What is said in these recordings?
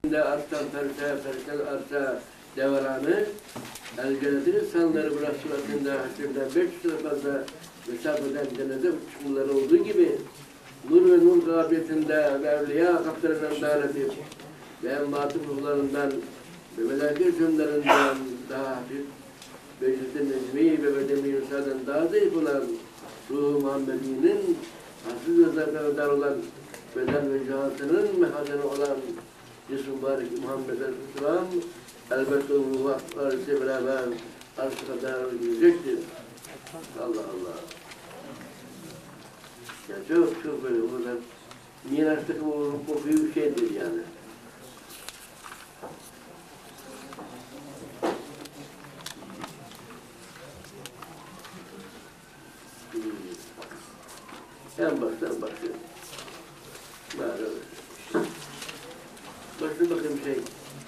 Arslan fersen arsa devranı el-cennetin insanları bu Resulatında hakkında 500'e fazla mesafeden cennete uçmaları olduğu gibi nur ve nur kabiliyetinde ve evliya kaplarından daha latif ve emmatı ruhlarından ve melek-i cümlelerinden daha hafif Becid-i Necmi ve Bedemi Yusa'dan daha zayıf olan Ruh-u Muhammedi'nin hasıl ve zaferdar olan beden ve cihatının mehadeni olan Cism-i Mübarek Muhammed Aleyhisselam elbette bu vakıflarıyla beraber arş kadar gidecektir. Allah Allah. Yani çok böyle buradan Miraç'taki o büyük şeydir yani. En baştan başlayalım. Başla bakayım şey.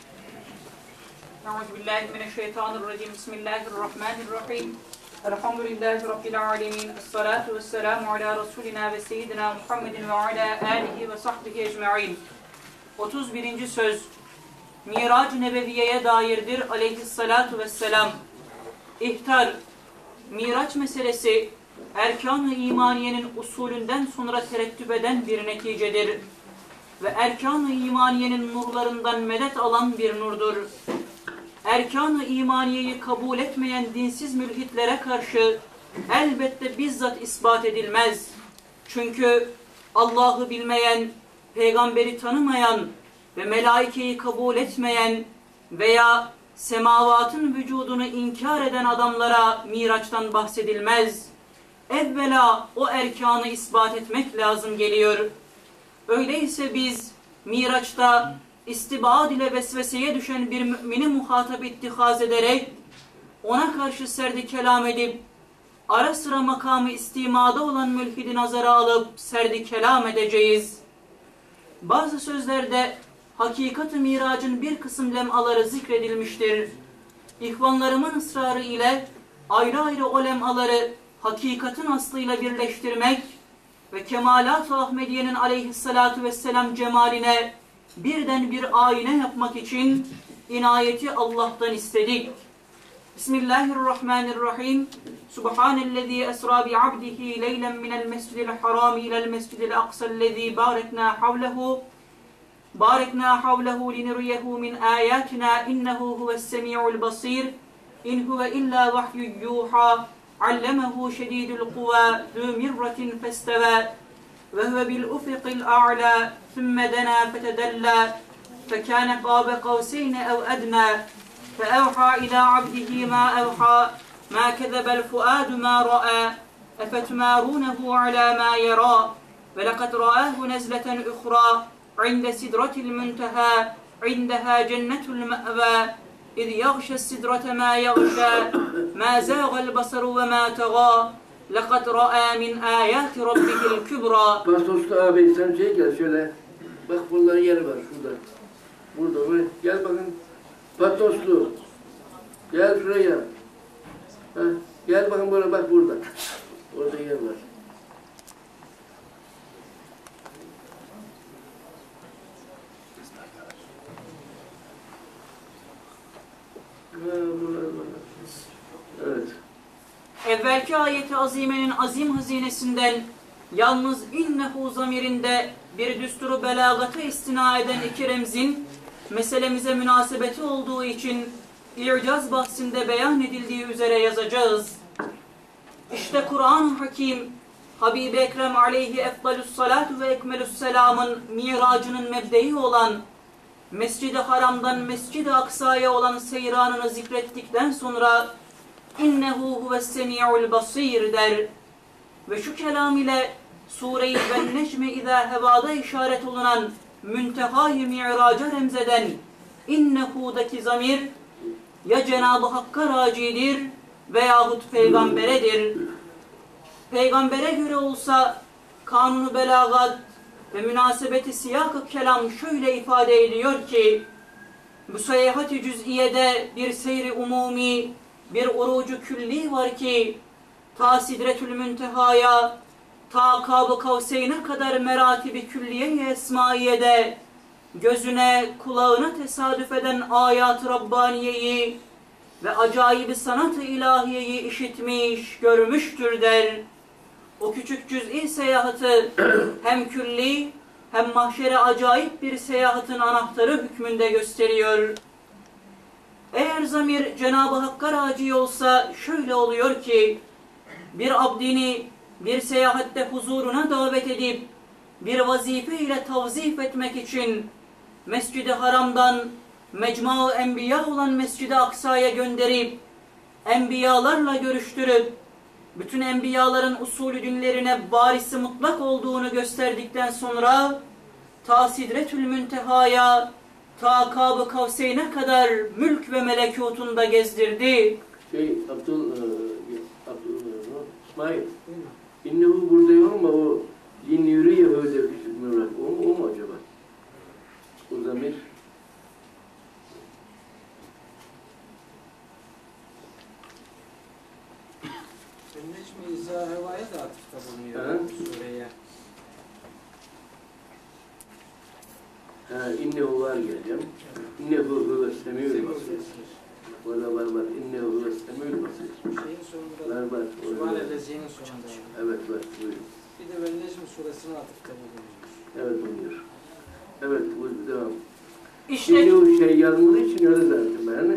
Euzubillahimineşşeytanirracim. Bismillahirrahmanirrahim. Elhamdülillahi Rabbil alemin. Esselatu vesselamu ala Resulina ve Seyyidina Muhammedin ve ala alihi ve sahbihi ecma'in. 31. söz. Mirac-ı Nebeviye'ye dairdir aleyhissalatu vesselam. İhtar. Miraç meselesi erkan-ı imaniyenin usulünden sonra terettüp eden bir neticedir. Ve erkan-ı imaniyenin nurlarından medet alan bir nurdur. Erkan-ı imaniyeyi kabul etmeyen dinsiz mülhitlere karşı elbette bizzat ispat edilmez. Çünkü Allah'ı bilmeyen, peygamberi tanımayan ve melaikeyi kabul etmeyen veya semavatın vücudunu inkar eden adamlara Miraç'tan bahsedilmez. Evvela o erkanı ispat etmek lazım geliyor. Öyleyse biz Miraç'ta istibad ile vesveseye düşen bir mümini muhatap ittihaz ederek ona karşı serdi kelam edip ara sıra makamı istimada olan mülhidi nazara alıp serdi kelam edeceğiz. Bazı sözlerde hakikat-ı miracın bir kısım lemaları zikredilmiştir. İhvanlarımın ısrarı ile ayrı ayrı o lemaları hakikatin aslıyla birleştirmek ve Kemalat-ı Ahmediye'nin aleyhissalatu vesselam cemaline birden bir ayine yapmak için inayeti Allah'tan istedik. Bismillahirrahmanirrahim. Subhanellezî esrâ bi'abdihi leylen minel mescidil harâmi ilel mescidil aksellezî bâreknâ havlehu linuriyehu min âyâtinâ innehu huves-semî'ul basîr. İn huve illâ vahyun yuhâ. Allemehu şedîdül kuvâ zû mirratin festevâ ve huve bil ufiqil a'lâ thumme denâ fetedellâ fekâne qâbe kavseyne ev ednâ feevhâ ilâ abdihi mâ evhâ mâ kezebel fuâdu mâ ra'â efetmârûnehu alâ mâ yerâ ve lekad ra'âhu nezleten uhrâ inde sidratil müntehâ indehâ cennetul me'vâ إذ يغشى السدرة ما يغشى ما زاغ البصر وما طغى لقد رأى من آيات ربه الكبرى. Pastoslu abi sen gel şöyle. Bak bunların yeri var şurada. Burada gel bakın. Pastoslu. Gel şuraya. Ha, gel bakın buraya bak burada. Orada yer var. Evet. Evvelki ayeti azimenin azim hazinesinden yalnız innehu zamirinde bir düsturu belagata istina eden iki remzin meselemize münasebeti olduğu için İ'caz bahsinde beyan edildiği üzere yazacağız. İşte Kur'an-ı Hakim Habibi Ekrem aleyhi efdalüssalatu ve ekmelüsselamın miracının mebdeyi olan Mescid-i Haram'dan Mescid-i Aksa'ya olan seyranını zikrettikten sonra innehu huves-semî'ul basîr der ve şu kelam ile Sure-i Ven-Necme izâ hevâda işaret olunan müntehâ-i mi'raca remzeden innehu'daki zamir ya Cenab-ı Hakk'a racidir veyahut peygamberedir. Peygambere göre olsa kanunu belagat ve münasebeti siyâk-ı kelam şöyle ifade ediyor ki müseyyahat-i cüz'iyede bir seyri umumi, bir urucu külli var ki ta sidretül müntehaya, ta Kâb-ı Kavseyn'e kadar meratibi külliye-i esmaiyede gözüne, kulağına tesadüf eden ayat-ı Rabbaniye'yi ve acayip sanat-ı ilahiyeyi işitmiş, görmüştür der. O küçük cüz'i seyahatı hem külli hem mahşere acayip bir seyahatin anahtarı hükmünde gösteriyor. Eğer zamir Cenab-ı Hakk'a raci olsa şöyle oluyor ki, bir abdini bir seyahatte huzuruna davet edip bir vazife ile tavzif etmek için Mescid-i Haram'dan Mecmu-u Enbiya olan Mescid-i Aksa'ya gönderip enbiyalarla görüştürüp bütün enbiyaların usulü dinlerine barisi mutlak olduğunu gösterdikten sonra ta Sidretül Münteha'ya, ta Kâb-ı Kavseyn'e kadar mülk ve melekutunda gezdirdi. İsmail, İnnehu burada yok ama o linnuri Yahudi'de o mu acaba? O zamir. Necmi İza Heva'ya da atıfta bulunuyor sureye. İnnehu var geleceğim. İnnehu huve semî'ül basîr. Orada var. İnnehu huve semî'ül basîr. Şeyin sonunda Var. Subhanellezî'nin sonunda. Evet var. Buyurun. Bir de Vel Necmi suresine atıfta bulunuyor. Evet buyuruyor. Evet bu devam. İşte Şimdi o şey yazmadığı için öyle zaten yani.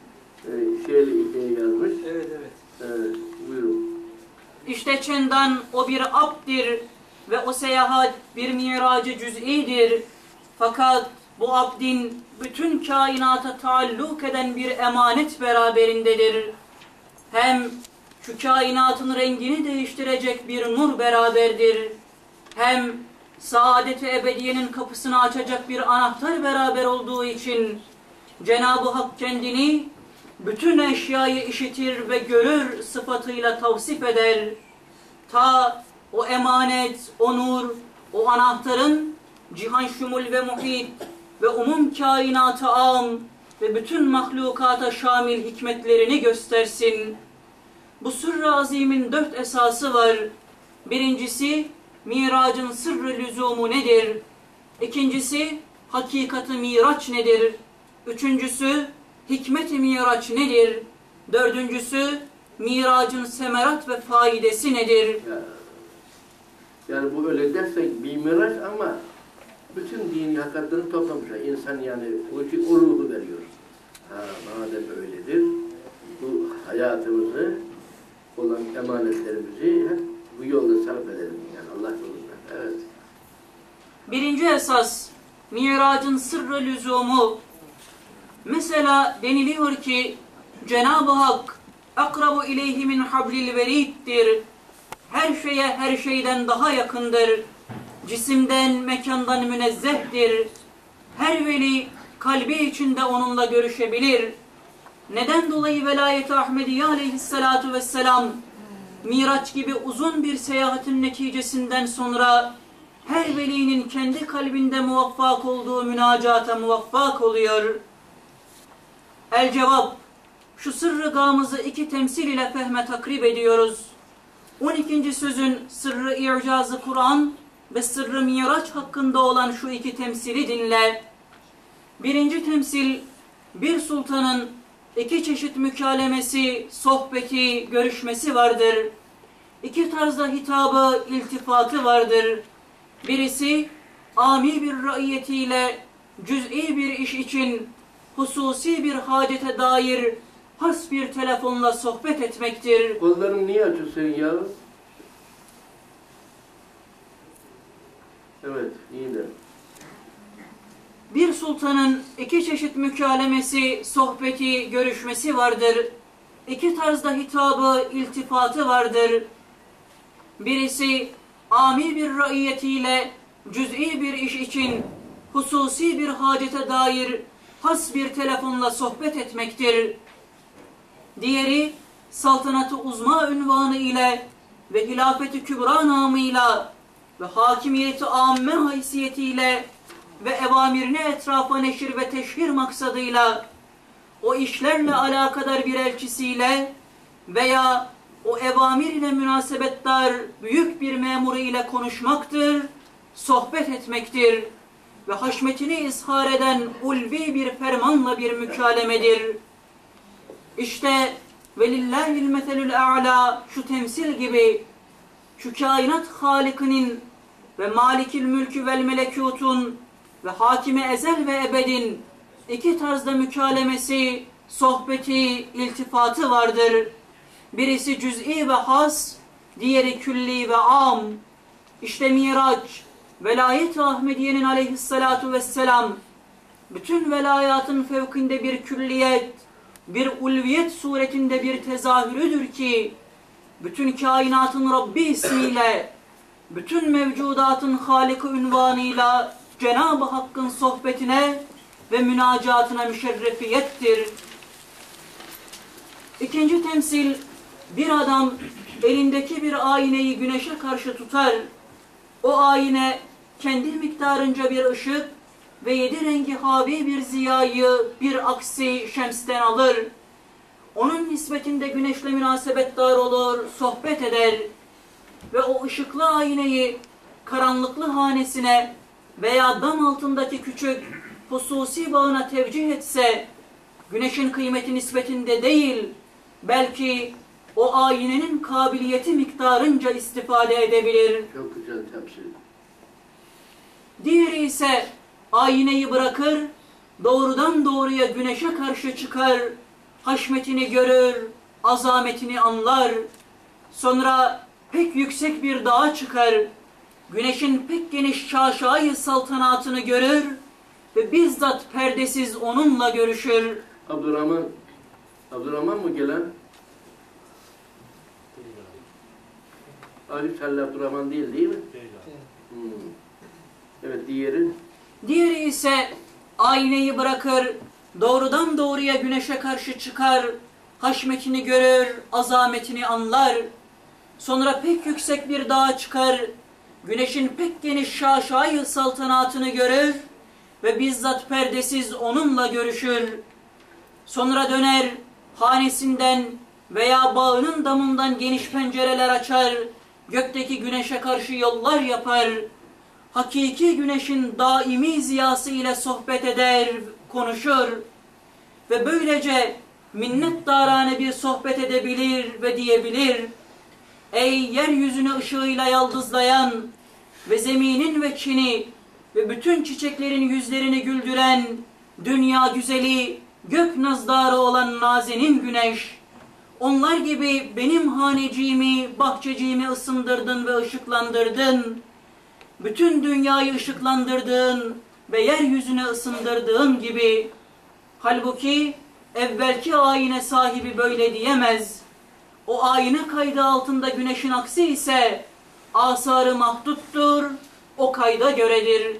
Şeyli yazmış. Evet. Buyurun. İşte çendan o bir abdir ve o seyahat bir miracı cüz'idir. Fakat bu abdin bütün kainata taalluk eden bir emanet beraberindedir. Hem şu kainatın rengini değiştirecek bir nur beraberdir. Hem saadet-i ebediyenin kapısını açacak bir anahtar beraber olduğu için Cenab-ı Hak kendini bütün eşyayı işitir ve görür sıfatıyla tavsif eder. Ta o emanet, o nur, o anahtarın cihan şumul ve muhit ve umum kainatı am ve bütün mahlukata şamil hikmetlerini göstersin. Bu sırr-ı azimin 4 esası var. Birincisi, miracın sırrı lüzumu nedir? İkincisi, hakikati miraç nedir? Üçüncüsü, hikmet-i miraç nedir? Dördüncüsü, miracın semerat ve faidesi nedir? Yani bu öyle dersek bir miraç ama bütün dini hakikatlerini toplamışlar. İnsan yani o ruhu veriyor. Madem öyledir, bu hayatımızı olan emanetlerimizi hep bu yolda sarf edelim. Yani Allah yolunda. Evet. Birinci esas, miracın sırrı lüzumu. Mesela deniliyor ki Cenab-ı Hak akrabu ileyhi min hablil veriddir. Her şeye her şeyden daha yakındır. Cisimden, mekandan münezzehtir. Her veli kalbi içinde onunla görüşebilir. Neden dolayı velayet-i Ahmediye aleyhissalatu vesselam Miraç gibi uzun bir seyahatin neticesinden sonra her velinin kendi kalbinde muvaffak olduğu münacata muvaffak oluyor. El cevap, şu sırrı gamızı 2 temsil ile fehme takrib ediyoruz. 12. sözün sırrı i'cazı Kur'an ve sırrı miraç hakkında olan şu 2 temsili dinle. Birinci temsil, bir sultanın 2 çeşit mükalemesi, sohbeti, görüşmesi vardır. 2 tarzda hitabı, iltifatı vardır. Birisi, ami bir raiyetiyle cüz'i bir iş için hususi bir hacete dair has bir telefonla sohbet etmektir. Kollarını niye açıyorsun ya? Evet, iyi de. Bir sultanın 2 çeşit mükalemesi, sohbeti, görüşmesi vardır. 2 tarzda hitabı, iltifatı vardır. Birisi, ami bir raiyetiyle cüz'i bir iş için hususi bir hacete dair has bir telefonla sohbet etmektir. Diğeri, saltanatı uzma ünvanı ile ve hilafeti kübra namıyla ve hakimiyeti amme haysiyetiyle ve evamirini etrafa neşir ve teşhir maksadıyla o işlerle alakadar bir elçisiyle veya o evamir ile münasebetdar büyük bir memuru ile konuşmaktır, sohbet etmektir. ve haşmetini izhar eden ulvi bir fermanla bir mükalemedir. İşte velillahil meselül a'la şu temsil gibi şu kainat halikinin ve malikil mülkü vel melekutun ve hakimi ezel ve ebedin iki tarzda mükalemesi, sohbeti, iltifatı vardır. Birisi cüz'i ve has, diğeri külli ve am. İşte Miraç, velayet-i Ahmediye'nin aleyhissalatu vesselam, bütün velayatın fevkinde bir külliyet, bir ulviyet suretinde bir tezahürüdür ki, bütün kainatın Rabbi ismiyle, bütün mevcudatın Halik-i ünvanıyla Cenab-ı Hakk'ın sohbetine ve münacatına müşerrefiyettir. İkinci temsil, bir adam elindeki bir ayneyi güneşe karşı tutar. O ayne kendi miktarınca bir ışık ve 7 rengi havi bir ziyayı bir aksi şemsten alır. Onun nispetinde güneşle münasebetdar olur, sohbet eder ve o ışıklı ayneyi karanlıklı hanesine veya dam altındaki küçük hususi bağına tevcih etse, güneşin kıymeti nispetinde değil, belki o aynenin kabiliyeti miktarınca istifade edebilir. Çok güzel tefsir. Diğeri ise ayneyi bırakır, doğrudan doğruya güneşe karşı çıkar, haşmetini görür, azametini anlar. Sonra pek yüksek bir dağa çıkar, güneşin pek geniş şaşayı saltanatını görür ve bizzat perdesiz onunla görüşür. Abdurrahman mı gelen? Arif Halil Abdurrahman değil mi? Değil. Evet, diğeri? Diğeri ise ayneyi bırakır, doğrudan doğruya güneşe karşı çıkar, haşmetini görür, azametini anlar. Sonra pek yüksek bir dağa çıkar, güneşin pek geniş şaşayı saltanatını görür ve bizzat perdesiz onunla görüşür. Sonra döner, hanesinden veya bağının damından geniş pencereler açar, gökteki güneşe karşı yollar yapar, hakiki güneşin daimi ziyası ile sohbet eder, konuşur ve böylece minnettarane bir sohbet edebilir ve diyebilir: ey yeryüzünü ışığıyla yaldızlayan ve zeminin ve çini ve bütün çiçeklerin yüzlerini güldüren dünya güzeli, gök nazdarı olan nazenin güneş, onlar gibi benim haneciğimi, bahçeciğimi ısındırdın ve ışıklandırdın. Bütün dünyayı ışıklandırdığın ve yeryüzüne ısındırdığın gibi. Halbuki evvelki ayine sahibi böyle diyemez. O ayine kaydı altında güneşin aksi ise asarı mahduttur, o kayda göredir.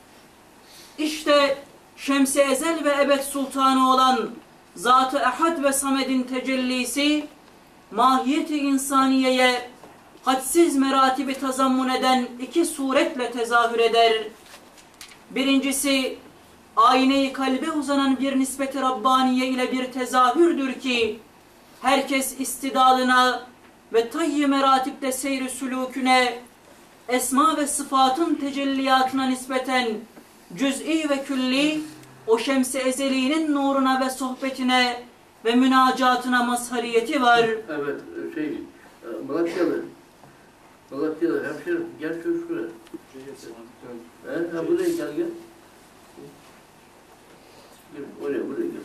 İşte Şems-i Ezel ve Ebed Sultanı olan Zat-ı Ehad ve Samed'in tecellisi, mahiyeti insaniyeye hadsiz meratibi tazammun eden iki suretle tezahür eder. Birincisi, ayne-i kalbe uzanan bir nispet-i Rabbaniye ile bir tezahürdür ki, herkes istidadına ve tayyi meratipte seyr-i sülûküne, esma ve sıfatın tecelliyatına nispeten cüz'i ve külli, o Şems-i Ezeli'nin nuruna ve sohbetine ve münacatına mazhariyeti var. Evet, Malatyalı hemşerim, gel şuraya. Ha, buraya gel. Gel, buraya gel.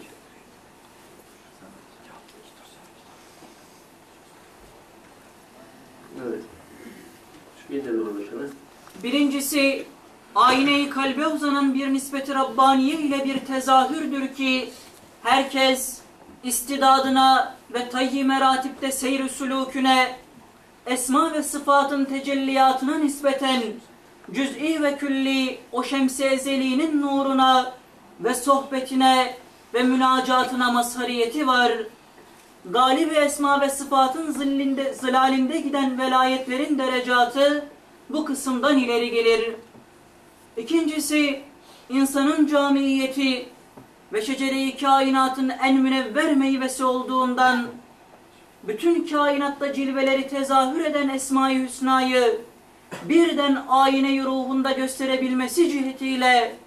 Evet. Gidelim orasına. Birincisi, ayne-i kalbe uzanan bir nispet-i Rabbaniye ile bir tezahürdür ki, herkes istidadına ve tayyi meratipte seyr-i sülûküne, esma ve sıfatın tecelliyatına nispeten cüz'i ve külli o Şems-i Ezeli'nin nuruna ve sohbetine ve münacatına mazhariyeti var. Galib-i esma ve sıfatın zilalinde giden velayetlerin derecatı bu kısımdan ileri gelir. İkincisi, insanın camiyeti ve şecere-i kainatın en münevver meyvesi olduğundan, bütün kainatta cilveleri tezahür eden Esma-i Hüsna'yı birden ayine-i ruhunda gösterebilmesi cihetiyle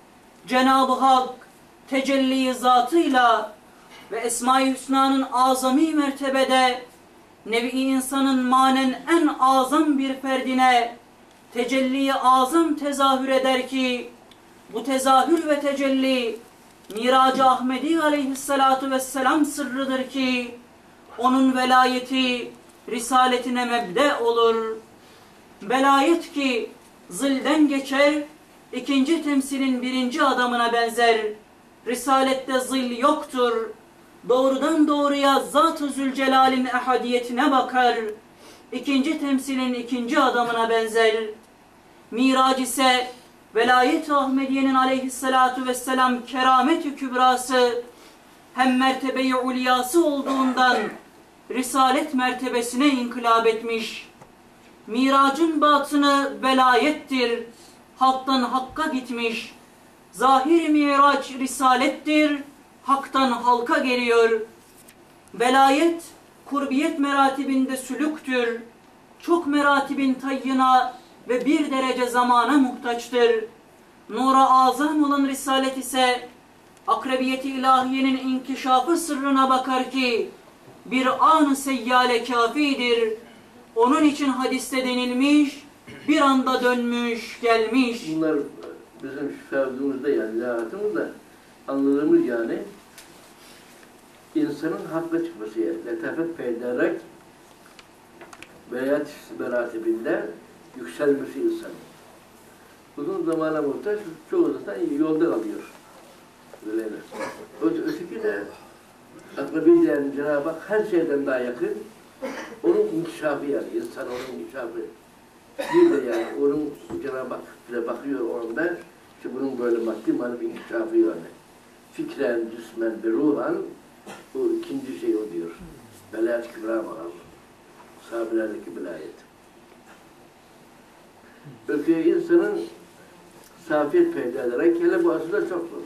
Cenab-ı Hak tecelli zatıyla ve Esma-i Hüsna'nın azami mertebede nevi insanın manen en azam bir ferdine tecelli-i azam tezahür eder ki bu tezahür ve tecelli Mirac-ı Ahmedi aleyhissalatu vesselam sırrıdır ki onun velayeti risaletine mebde olur. Velayet ki zilden geçer, ikinci temsilin birinci adamına benzer. Risalette zil yoktur. Doğrudan doğruya Zat-ı Zülcelal'in ehadiyetine bakar. İkinci temsilin ikinci adamına benzer. Mirac ise Velayet-i Ahmediye'nin aleyhissalatu vesselam keramet-i kübrası hem mertebe-i ulyası olduğundan risalet mertebesine inkılap etmiş. Miracın batını velayettir, haktan hakka gitmiş. Zahir miraç risalettir, haktan halka geliyor. Velayet, kurbiyet meratibinde sülüktür. Çok meratibin tayyına ve bir derece zamana muhtaçtır. Nur-u azam olan risalet ise akrebiyeti ilahiyenin inkişafı sırrına bakar ki bir an-ı seyyale kafidir. Onun için hadiste denilmiş, bir anda dönmüş, gelmiş. Bunlar bizim şifavımızda yani hayatımızda anladığımız yani insanın hakka çıkması yani. Letafet peyderek veya meratibinde yükselmesi insanın. Uzun zamana muhtaç, çoğu zaten yolda kalıyor. Öyle. Öteki de akrabi yani Cenab-ı Hak her şeyden daha yakın. Onun inkişafı yani, insan onun inkişafı. Bir de yani onun Cenab-ı Hak bile bakıyor onda, işte bunun böyle maddi manevi inkişafı yani. Fikren, cismen ve ruhan, bu ikinci şey o diyor. Velayet kübra makamı. Sahabelerdeki velayet. Öteki insanın safiyet peyda ederek, hele bu aslında çok zor.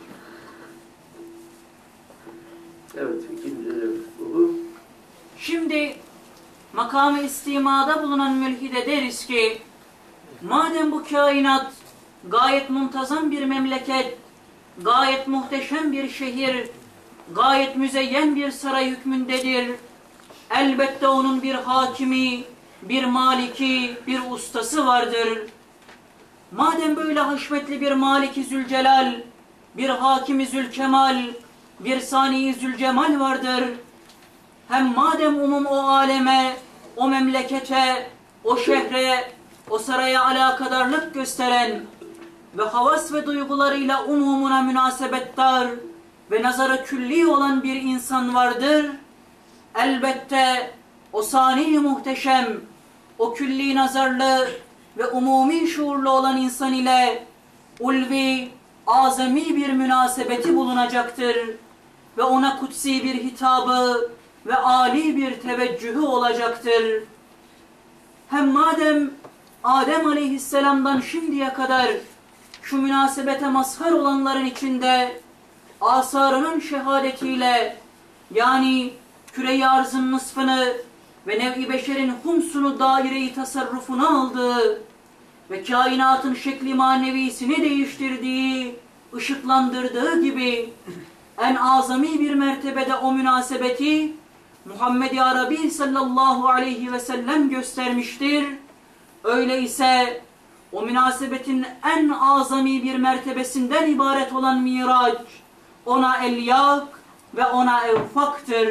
Evet, ikinci bu. Şimdi makamı istimada bulunan mülhide deriz ki madem bu kainat gayet muntazam bir memleket, gayet muhteşem bir şehir, gayet müzeyyen bir saray hükmündedir. Elbette onun bir hakimi, bir maliki, bir ustası vardır. Madem böyle haşmetli bir Maliki Zülcelal, bir Hakimi Zülkemal, bir Sani Zülcemal vardır. Hem madem umum o aleme, o memlekete, o şehre, o saraya alakadarlık gösteren ve havas ve duygularıyla umumuna münasebettar ve nazarı külli olan bir insan vardır. Elbette o sani muhteşem, o külli nazarlı ve umumi şuurlu olan insan ile ulvi, azami bir münasebeti bulunacaktır ve ona kutsi bir hitabı ve âli bir teveccühü olacaktır. Hem madem Adem aleyhisselamdan şimdiye kadar şu münasebete mazhar olanların içinde asarının şehadetiyle yani küre-i arzın nısfını ve nev-i beşerin humsunu daire-i tasarrufuna aldığı ve kainatın şekli manevisini değiştirdiği, ışıklandırdığı gibi en azami bir mertebede o münasebeti Muhammed-i Arabi sallallahu aleyhi ve sellem göstermiştir. Öyleyse o münasebetin en azami bir mertebesinden ibaret olan Miraç ona elyak ve ona evfaktır.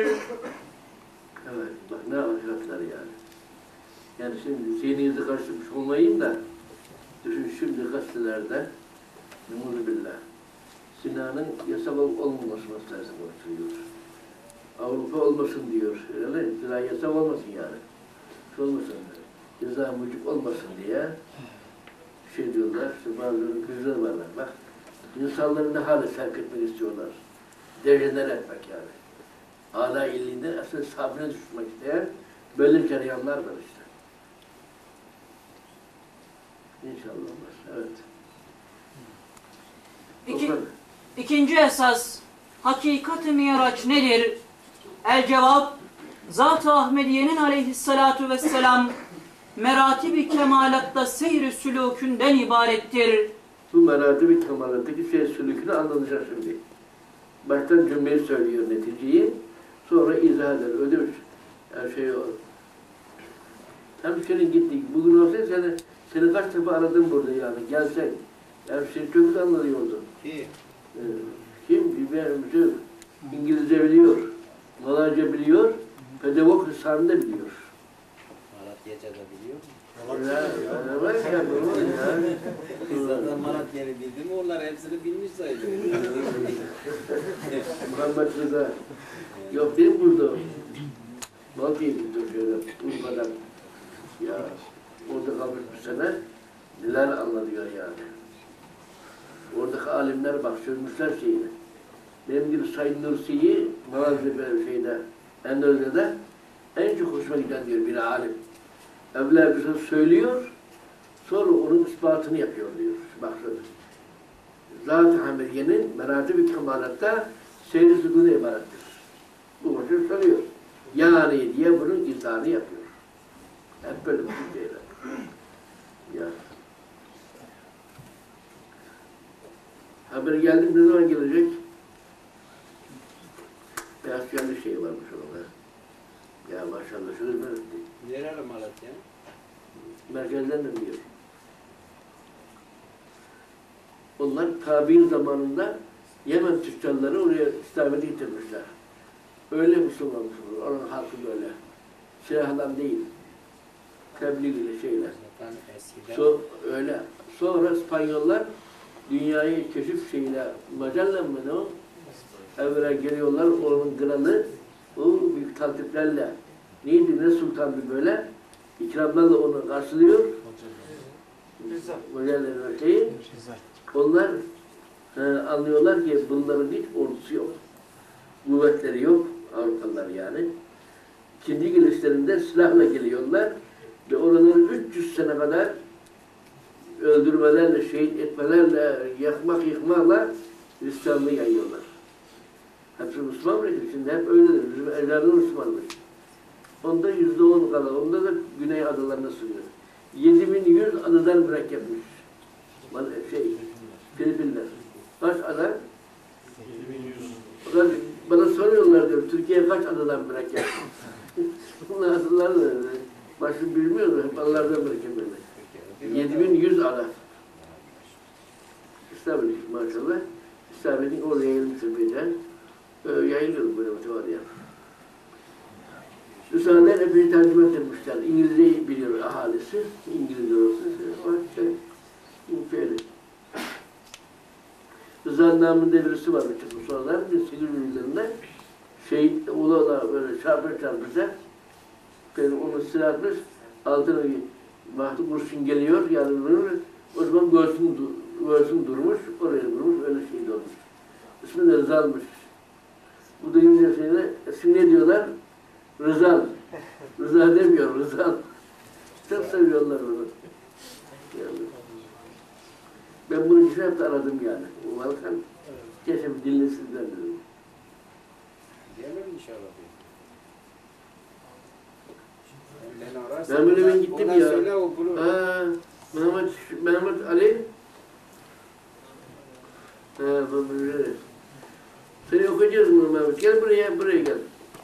Evet, bak ne alacaklar yani. Yani şimdi zihninizi karıştırmış olmayayım da düşün şimdi gazetelerde Nurubillah Sina'nın yasal olmaması lazım diyor. Avrupa olmasın diyor. Öyle Sina yasal olmasın yani. Şu olmasın. Ceza mucuk olmasın diye şey diyorlar. İşte bazı kızlar varlar. Bak insanların ne hale sevk etmek istiyorlar. Dejenere etmek yani. Âlâ illiğinden aslında sabrına düşmek isteyen böyle cereyanlar var işte. İnşallah olmaz. Evet. İkinci esas, hakikat-ı miraç nedir? El cevap, Zat-ı Ahmediye'nin aleyhissalatu vesselam meratibi kemalatta seyr-i sülûkünden ibarettir. Bu meratib-i kemalattaki sülükünü anlatacak şimdi. Baştan cümleyi söylüyor neticeyi, sonra izah eder, ödemiş. Her şey o. Hemşerin gittik. Bugün olsaydı seni kaç defa aradım burada yani. Gelsen. Hemşerin çok anlıyordu. Kim? Bir İngilizce biliyor. Malayca biliyor. Pedagog lisanını da biliyor. Malatya'da da biliyor. Zaten Malatya'yı bildi mi onlar hepsini bilmiş sayılıyor. Muhammed Rıza. Yok benim burada. Malatya'yı bildim şöyle. Urfa'dan. Ya orada kalmış bir sene. Neler anlatıyor yani. Oradaki alimler bak çözmüşler şeyini. Benim gibi Said Nursi'yi Malatya'da Endonezya'da en çok hoşuma giden diyor bir alim. Evler bir şey söylüyor, sonra onun ispatını yapıyor diyor. Bak şöyle. Zat-ı Hamediye'nin meratib-i kemalatta seyri sükûnu ibarettir. Bu hoşuna söylüyor. Yani diye bunun izahını yapıyor. Hep böyle bir şeyler. Ya. Haber geldi ne zaman gelecek? Beyaz yanlış şey varmış orada. Ya maşallah şöyle mi? Nereli Malatya? Merkezden de biliyor. Onlar tabi'in zamanında Yemen tüccarları oraya İslamiyet'i getirmişler. Öyle Müslümanmış olur. Onun halkı böyle. Silahdan değil. Tebliğ ile şeyler. Öyle. Sonra İspanyollar dünyayı keşif şeyle Magellan mı ne o? Evvela geliyorlar, onun kralı o büyük taltiflerle neydi, ne sultandı böyle ikramlarla onu karşılıyor. Magellan'ın şeyi. Onlar anlıyorlar ki bunların hiç ordusu yok. Kuvvetleri yok. Avrupalılar yani. İkinci gelişlerinde silahla geliyorlar ve oraları 300 sene kadar öldürmelerle, şehit etmelerle, yıkmakla Hristiyanlığı yayıyorlar. Hepsi Müslüman mı? Şimdi hep öyledir. Bizim ecdadımız Müslümanmış. Onda %10 kadar. Onda da Güney adalarına sürüyor. 7100 adadan mürekkepmiş. Filipinler. Kaç ada? 7100. Bana soruyorlar diyor, Türkiye kaç adadan mürekkep? Bunlar adalar da başını bilmiyorlar, hep adalardan mürekkep. 7100 ada. İslamiyet maşallah. İslamiyet'in oraya yayılmıştır birden. Yayılıyor böyle var ya. Rüsale'den epey tercüme etmişler. İngilizceyi biliyor ahalisi. İngilizce olsun. Şöyle. Rıza'nın namında birisi var çıkmış sonradan. 1800'lerinde şehit oğlu böyle çarpışa böyle onu silahmış. Altına baktı kurşun geliyor. Yani o zaman göğsün durmuş. Oraya durmuş. Öyle şehit olmuş. İsmi de Rıza'lmış. Bu duyunca şeyine isim ne diyorlar? Rızal. Rıza demiyor, Rızal. Çok seviyorlar onu. Yani. Ben bunun için hep aradım yani. Umarım keşke dinlesinler dedim. Gelir inşallah. Ben böyle gittim ya. Mehmet Ali. Seni okuyacağız bunu Mehmet. Gel buraya gel.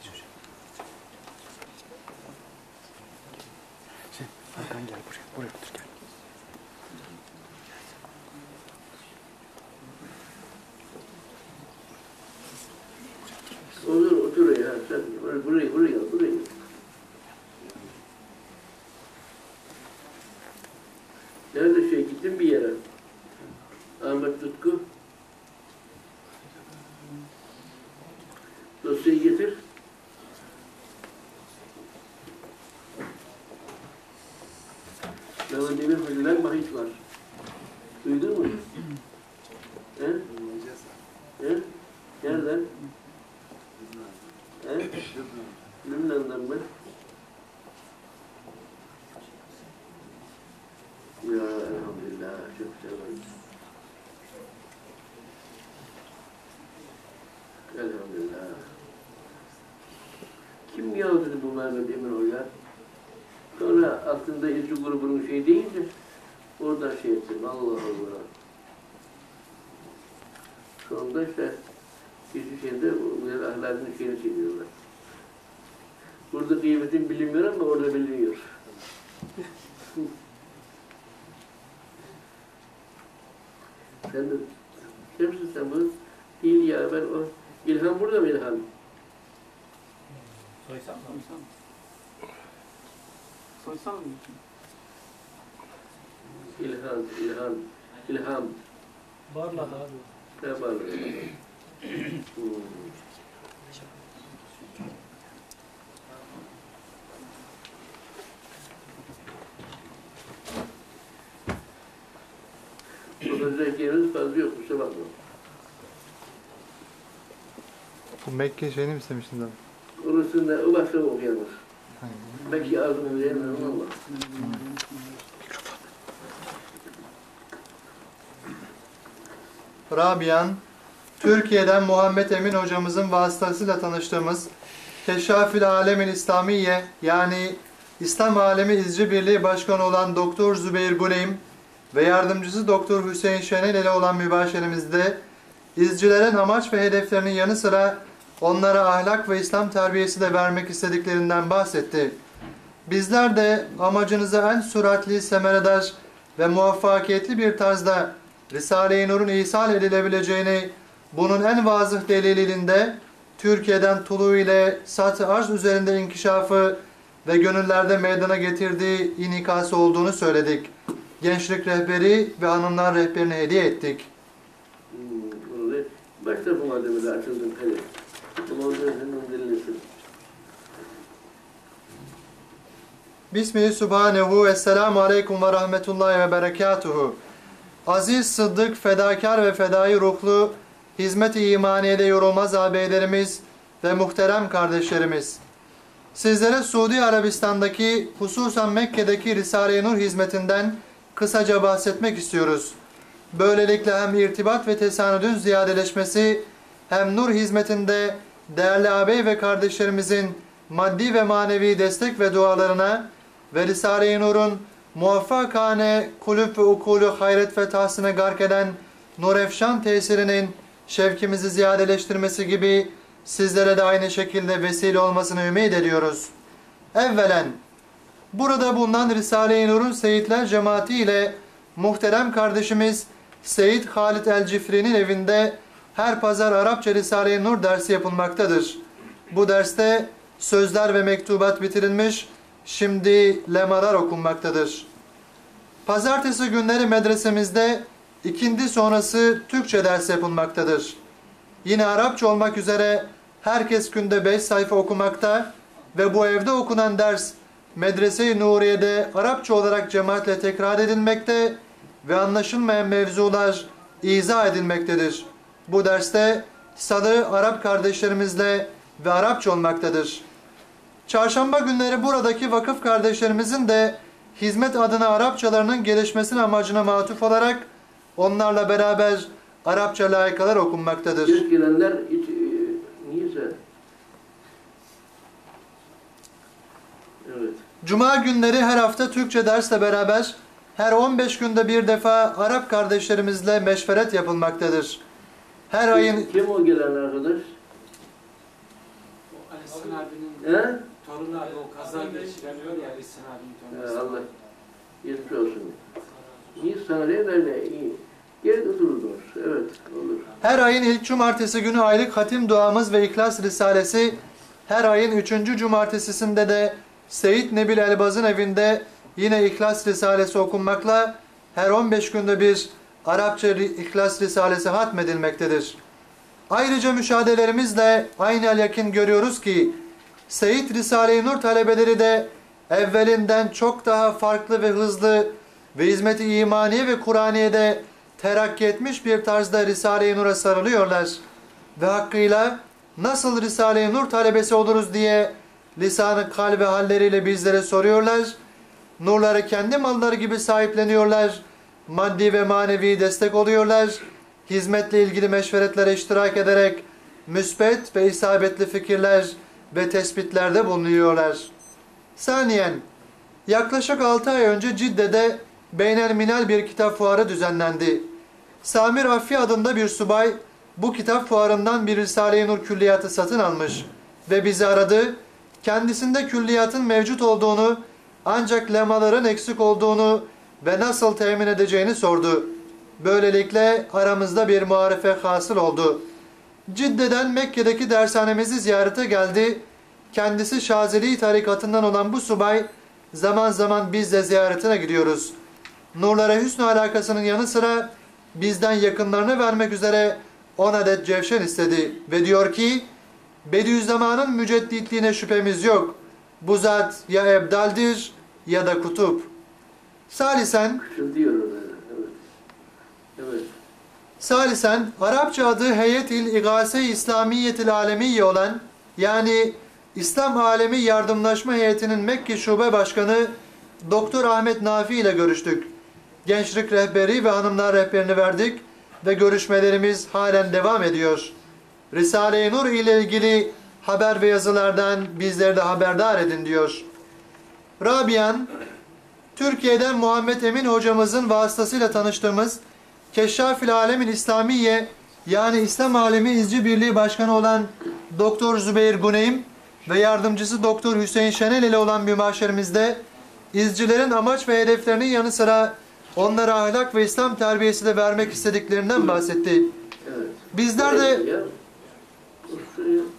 Hakan gel buraya otur gel. Olur, otur ya. Sen buraya gel. Nerede gittin bir yere? Ahmet Tutku. Dosyayı getir. Mehmet Demir Hocalar bahis var. Duydun mu? He? He? Nereden? He? Lübnan'dan mı? Ya elhamdülillah, çok güzel olmuş. Elhamdülillah. Kim ya dedi bu Mehmet Emin Hoca? Sonra altında İzci grubunun şey deyince oradan şey ettim. Allah Allah. Sonunda işte hiçbir şeyde bu ahlakın şeyini çekiyorlar. Burada kıymetin bilinmiyor ama orada biliniyor. Sen de kimsin sen bu? Değil ya ben o İlhan burada mı İlhan? Soysam mı? Soysam mı? İlham. Barla abi. Ne var? Burada zevklerimiz fazla yok, kusura bakma. Bu Mekke şeyini mi istemiştin abi? Orasında o başka okuyamaz. Aynen. Belki ağzını veremem ama. Rabian, Türkiye'den Muhammed Emin hocamızın vasıtasıyla tanıştığımız Keşafül Alemin İslamiye yani İslam Alemi İzci Birliği Başkanı olan Doktor Zübeyir Guleym ve yardımcısı Doktor Hüseyin Şenel ile olan mübaşerimizde izcilerin amaç ve hedeflerinin yanı sıra onlara ahlak ve İslam terbiyesi de vermek istediklerinden bahsetti. Bizler de amacınıza en süratli, semeredar ve muvaffakiyetli bir tarzda Risale-i Nur'un ihsal edilebileceğini, bunun en vazıh delilinde Türkiye'den tulu ile sat-ı arz üzerinde inkişafı ve gönüllerde meydana getirdiği inikası olduğunu söyledik. Gençlik rehberi ve hanımlar rehberini hediye ettik. Başta bu malzemeler açıldım. Hadi. Bu malzemenin dinlesin. Bismihi Subhanehu. Esselamu Aleyküm ve Rahmetullahi ve Berekatuhu. Aziz, sıddık, fedakar ve fedai ruhlu, hizmet-i imaniyede yorulmaz ağabeylerimiz ve muhterem kardeşlerimiz. Sizlere Suudi Arabistan'daki, hususan Mekke'deki Risale-i Nur hizmetinden kısaca bahsetmek istiyoruz. Böylelikle hem irtibat ve tesanüdün ziyadeleşmesi, hem nur hizmetinde değerli ağabey ve kardeşlerimizin maddi ve manevi destek ve dualarına ve Risale-i Nur'un muvaffakane kulüp ve ukulü hayret ve tahsine gark eden nurefşan tesirinin şevkimizi ziyadeleştirmesi gibi sizlere de aynı şekilde vesile olmasını ümit ediyoruz. Evvelen, burada bulunan Risale-i Nur'un Seyitler cemaati ile muhterem kardeşimiz Seyyid Halid el-Cifri'nin evinde her pazar Arapça Risale-i Nur dersi yapılmaktadır. Bu derste sözler ve mektubat bitirilmiş, şimdi lemalar okunmaktadır. Pazartesi günleri medresemizde ikindi sonrası Türkçe ders yapılmaktadır. Yine Arapça olmak üzere herkes günde 5 sayfa okumakta ve bu evde okunan ders Medrese-i Nuriye'de Arapça olarak cemaatle tekrar edilmekte ve anlaşılmayan mevzular izah edilmektedir. Bu derste Salı Arap kardeşlerimizle ve Arapça olmaktadır. Çarşamba günleri buradaki vakıf kardeşlerimizin de hizmet adına Arapçalarının gelişmesinin amacına matuf olarak onlarla beraber Arapça layıkalar okunmaktadır. İlk gelenler hiç niyeyse. Evet. Cuma günleri her hafta Türkçe dersle beraber her 15 günde bir defa Arap kardeşlerimizle meşveret yapılmaktadır. Her ayın... Kim o gelen arkadaş? O Ali Sin abinin He? torunu abi o kaza geçiremiyor ya Ali Sin abinin torunu. Allah geçmiş olsun. İyi sana değil öyle iyi. Geri otururlar. Evet olur. Her ayın ilk cumartesi günü aylık hatim duamız ve İhlas Risalesi, her ayın 3. cumartesisinde de Seyyid Nebil Elbaz'ın evinde yine İhlas Risalesi okunmakla her 15 günde bir Arapça İhlas Risalesi hatmedilmektedir. Ayrıca müşahedelerimizle aynı yakin görüyoruz ki Seyyid Risale-i Nur talebeleri de evvelinden çok daha farklı ve hızlı ve hizmet-i imaniye ve Kur'aniye'de terakki etmiş bir tarzda Risale-i Nur'a sarılıyorlar. Ve hakkıyla nasıl Risale-i Nur talebesi oluruz diye lisan-ı kalbe halleriyle bizlere soruyorlar. Nurları kendi malları gibi sahipleniyorlar. Maddi ve manevi destek oluyorlar. Hizmetle ilgili meşveretlere iştirak ederek müsbet ve isabetli fikirler ve tespitlerde bulunuyorlar. Saniyen, yaklaşık 6 ay önce Cidde'de beynelminel bir kitap fuarı düzenlendi. Samir Affi adında bir subay bu kitap fuarından bir Risale-i Nur külliyatı satın almış ve bizi aradı. Kendisinde külliyatın mevcut olduğunu, ancak lemaların eksik olduğunu ve nasıl temin edeceğini sordu. Böylelikle aramızda bir muharefe hasıl oldu. Cidde'den Mekke'deki dershanemizi ziyarete geldi. Kendisi Şazeli tarikatından olan bu subay zaman zaman biz de ziyaretine gidiyoruz. Nurlara hüsnü alakasının yanı sıra bizden yakınlarını vermek üzere 10 adet cevşen istedi ve diyor ki, Bediüzzaman'ın mücedditliğine şüphemiz yok. Bu zat ya ebdaldir ya da kutup. Salisen, Diyor ona. Evet. Evet. Salisen, Arapça adı Heyet-il İgase-i İslamiyetil Alemiye olan, yani İslam Alemi Yardımlaşma Heyeti'nin Mekke Şube Başkanı Doktor Ahmet Nafi ile görüştük. Gençlik rehberi ve hanımlar rehberini verdik ve görüşmelerimiz halen devam ediyor. Risale-i Nur ile ilgili haber ve yazılardan bizleri de haberdar edin diyor. Rabian, Türkiye'den Muhammed Emin hocamızın vasıtasıyla tanıştığımız Keşşaf-ül Alemin İslamiye, yani İslam Alemi İzci Birliği Başkanı olan Doktor Zübeyir Guneym ve yardımcısı Doktor Hüseyin Şenel ile olan mübaşerimizde izcilerin amaç ve hedeflerinin yanı sıra onlara ahlak ve İslam terbiyesi de vermek istediklerinden bahsetti. Evet. Bizler de Ya,